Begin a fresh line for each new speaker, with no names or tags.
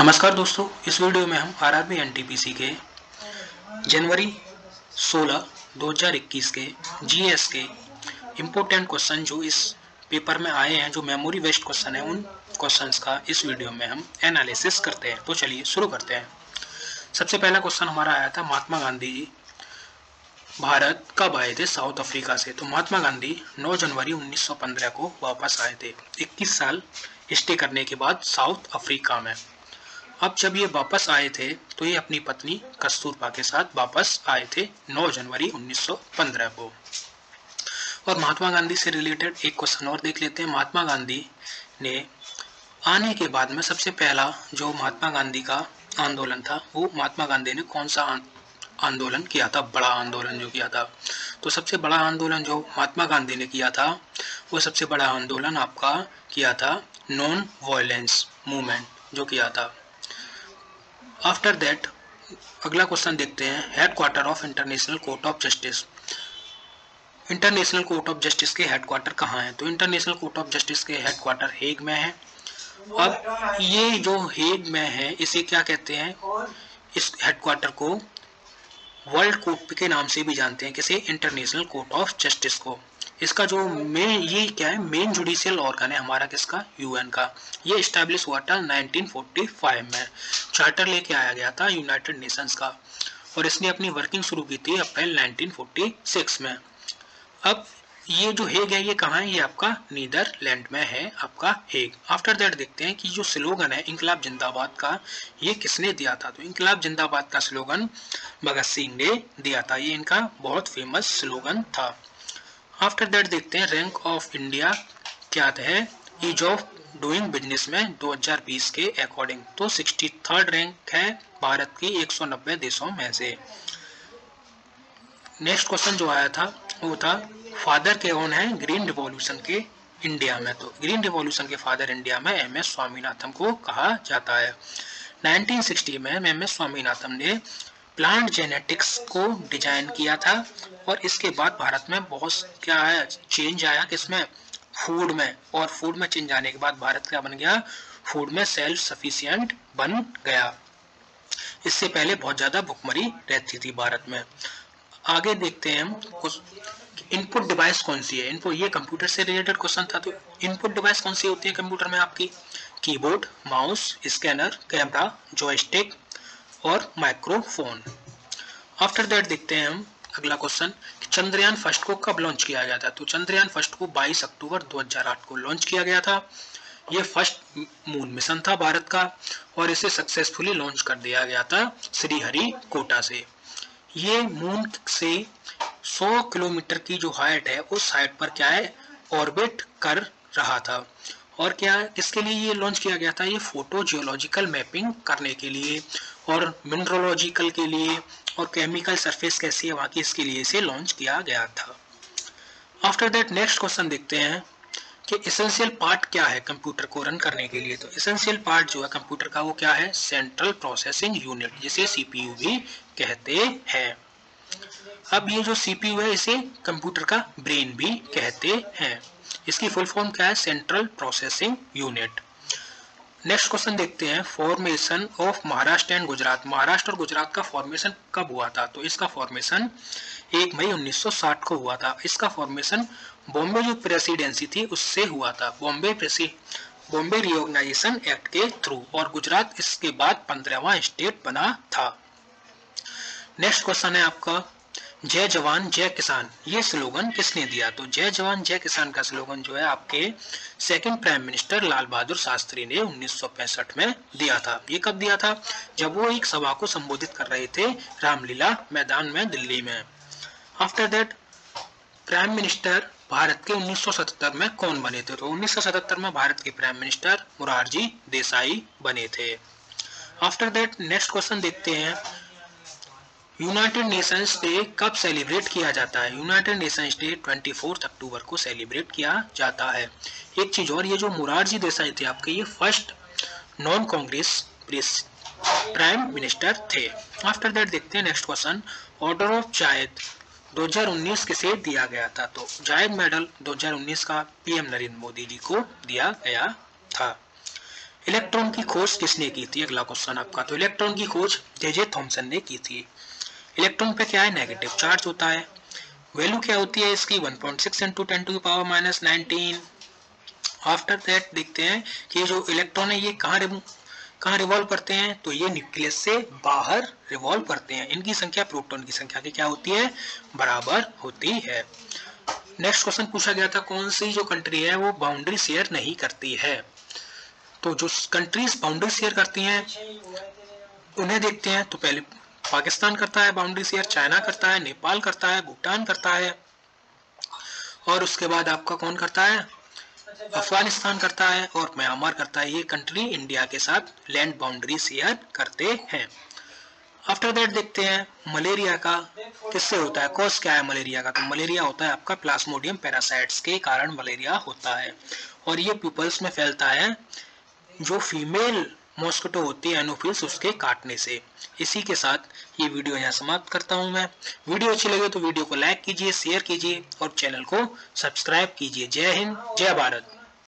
नमस्कार दोस्तों, इस वीडियो में हम आरआरबी एनटीपीसी के जनवरी 16 2021 के जीएस के इम्पोर्टेंट क्वेश्चन जो इस पेपर में आए हैं, जो मेमोरी बेस्ड क्वेश्चन है, उन क्वेश्चंस का इस वीडियो में हम एनालिसिस करते हैं। तो चलिए शुरू करते हैं। सबसे पहला क्वेश्चन हमारा आया था, महात्मा गांधी जी भारत कब आए थे साउथ अफ्रीका से। तो महात्मा गांधी 9 जनवरी 1915 को वापस आए थे, 21 साल स्टे करने के बाद साउथ अफ्रीका में। अब जब ये वापस आए थे तो ये अपनी पत्नी कस्तूरबा के साथ वापस आए थे 9 जनवरी 1915 को। और महात्मा गांधी से रिलेटेड एक क्वेश्चन और देख लेते हैं। महात्मा गांधी ने आने के बाद में सबसे पहला जो महात्मा गांधी का आंदोलन था, वो महात्मा गांधी ने कौन सा आंदोलन किया था, बड़ा आंदोलन जो किया था। तो सबसे बड़ा आंदोलन जो महात्मा गांधी ने किया था, वो सबसे बड़ा आंदोलन आपका किया था नॉन वायलेंस मूवमेंट जो किया था। आफ्टर दैट अगला क्वेश्चन देखते हैं, headquarter of international court of justice. International court of justice के हेडक्वार्टर कहाँ है। तो इंटरनेशनल कोर्ट ऑफ जस्टिस के हेडक्वार्टर हेग में है। अब ये जो हेग में है, इसे क्या कहते हैं, इस हेडक्वार्टर को वर्ल्ड कोर्ट के नाम से भी जानते हैं, किसे, इंटरनेशनल कोर्ट ऑफ जस्टिस को। इसका जो ये क्या है, मेन जुडिशियल ऑर्गन है हमारा, किसका, यूएन का। ये इस्टेब्लिश हुआ था 1945 में, चार्टर लेके आया गया था यूनाइटेड नेशंस का, और इसने अपनी वर्किंग शुरू की थी अप्रैल 1946 में। अब ये जो हेग है, ये कहाँ है, ये आपका नीदरलैंड में है, आपका हेग। आफ्टर दैट देखते हैं कि जो स्लोगन है इंकलाब जिंदाबाद का, ये किसने दिया था। तो इंकलाब जिंदाबाद का स्लोगन भगत सिंह ने दिया था, ये इनका बहुत फेमस स्लोगन था। आफ्टर दैट देखते हैं रैंक ऑफ इंडिया क्या है ईज ऑफ डूइंग बिजनेस में 2020 के अकॉर्डिंग। तो 63rd रैंक है भारत की 190 देशों में से। नेक्स्ट क्वेश्चन जो आया था वो था, फादर के कौन है ग्रीन रिवॉल्यूशन के इंडिया में। तो ग्रीन रिवॉल्यूशन के फादर इंडिया में एम.एस. स्वामीनाथन को कहा जाता है। 1960 में एम.एस. स्वामीनाथन ने प्लांट जेनेटिक्स को डिजाइन किया था, और इसके बाद भारत में बहुत क्या है, चेंज आया, किसमें, फूड में। और फूड में चेंज आने के बाद भारत क्या बन गया, फूड में सेल्फ सफिशिएंट बन गया। इससे पहले बहुत ज्यादा भुखमरी रहती थी भारत में। आगे देखते हैं हम कुछ इनपुट डिवाइस कौन सी है। इनपुट, ये कंप्यूटर से रिलेटेड क्वेश्चन था। तो इनपुट डिवाइस कौन सी होती है कंप्यूटर में आपकी, keyboard, mouse, scanner, camera, joystick और माइक्रोफोन। आफ्टर दैट देखते हैं हम अगला क्वेश्चन, चंद्रयान फर्स्ट को कब लॉन्च किया गया था। तो चंद्रयान फर्स्ट को 22 अक्टूबर 2008 को लॉन्च किया गया था। ये फर्स्ट मून मिशन था भारत का, और इसे सक्सेसफुली लॉन्च कर दिया गया था श्रीहरिकोटा से। ये मून से 100 किलोमीटर की जो हाइट है, उस हाइट पर क्या है, ऑर्बिट कर रहा था। और क्या, किसके लिए ये लॉन्च किया गया था, ये फोटो जियोलॉजिकल मैपिंग करने के लिए, और मिनरोलॉजिकल के लिए, और केमिकल सरफेस कैसी है वहाँ की, इसके लिए इसे लॉन्च किया गया था। आफ्टर दैट नेक्स्ट क्वेश्चन देखते हैं कि एसेंशियल पार्ट क्या है कंप्यूटर को रन करने के लिए। तो एसेंशियल पार्ट जो है कंप्यूटर का, वो क्या है, सेंट्रल प्रोसेसिंग यूनिट, जिसे सीपीयू भी कहते हैं। अब ये जो सीपीयू है, इसे कंप्यूटर का ब्रेन भी कहते हैं। इसकी फुल फॉर्म क्या है, central processing unit. Next question देखते हैं, formation of Maharashtra and Gujarat. Maharashtra और गुजरात का फॉर्मेशन कब हुआ था। तो इसका फॉर्मेशन 1 मई 1960 को हुआ था। इसका फॉर्मेशन बॉम्बे जो प्रेसिडेंसी थी उससे हुआ था, बॉम्बे रिऑर्गेनाइजेशन एक्ट के थ्रू, और गुजरात इसके बाद 15वां स्टेट बना था। नेक्स्ट क्वेश्चन है आपका, जय जवान जय किसान, ये स्लोगन किसने दिया। तो जय जवान जय किसान का स्लोगन जो है आपके second prime minister Lal Bahadur Shastri ने 1965 में दिया था। ये कब दिया था, जब वो एक सभा को संबोधित कर रहे थे रामलीला मैदान में दिल्ली में। After that prime minister Bharat के 1977 में कौन बने थे। तो 1977 में भारत के प्राइम मिनिस्टर मोरारजी देसाई बने थे। आफ्टर दैट नेक्स्ट क्वेश्चन देखते हैं, यूनाइटेड नेशंस डे कब सेलिब्रेट किया जाता है। यूनाइटेड नेशंस डे 24 अक्टूबर को सेलिब्रेट किया जाता है। एक चीज और, ये जो मोरारजी देसाई थे आपके, ये first non Congress prime minister थे। आफ्टर दैट देखते हैं next question, order of Zayed 2019 किसे दिया गया था। तो जायद मेडल 2019 का पीएम नरेंद्र मोदी जी को दिया गया था। इलेक्ट्रॉन की खोज किसने की थी, अगला क्वेश्चन आपका। तो इलेक्ट्रॉन की खोज जे थॉमसन ने की थी। इलेक्ट्रॉन पे क्या है, नेगेटिव चार्ज होता है। वैल्यू क्या होती है इसकी, 1.6 इंटू 10⁻⁻19। आफ्टर दैट देखते हैं कि जो इलेक्ट्रॉन है ये कहाँ रिवॉल्व करते हैं, तो ये न्यूक्लियस से बाहर रिवॉल्व करते हैं। इनकी संख्या प्रोटॉन की संख्या की क्या होती है, बराबर होती है। नेक्स्ट क्वेश्चन पूछा गया था, कौन सी जो कंट्री है वो बाउंड्री शेयर नहीं करती है। तो जो कंट्रीज बाउंड्री शेयर करती हैं उन्हें देखते हैं। तो पहले पाकिस्तान करता है बाउंड्री शेयर, चाइना करता है, नेपाल करता है, भूटान करता है, और उसके बाद आपका कौन करता है, अफगानिस्तान करता है, और म्यांमार करता है। ये कंट्री इंडिया के साथ लैंड बाउंड्री शेयर करते हैं। आफ्टर दैट देखते हैं मलेरिया का किससे होता है, कॉज क्या है मलेरिया का। तो मलेरिया होता है आपका प्लाज्मोडियम पैरासाइट्स के कारण मलेरिया होता है, और ये पीपल्स में फैलता है जो फीमेल मॉस्किटो होती है एनोफिल्स, उसके काटने से। इसी के साथ ये वीडियो यहाँ समाप्त करता हूँ मैं। वीडियो अच्छी लगे तो वीडियो को लाइक कीजिए, शेयर कीजिए और चैनल को सब्सक्राइब कीजिए। जय हिंद, जय भारत।